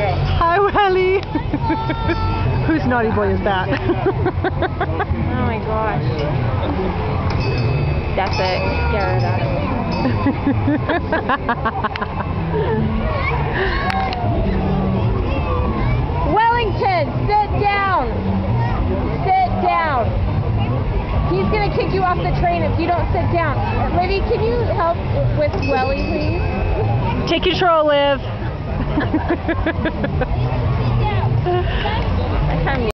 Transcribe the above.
it. Hi, Welly. Whose naughty boy is that? Oh my gosh. That's it. Scare it out of me. Wellington, sit down. Sit down. He's going to kick you off the train if you don't sit down. Livy, can you help with Welly, please? Take control, Liv.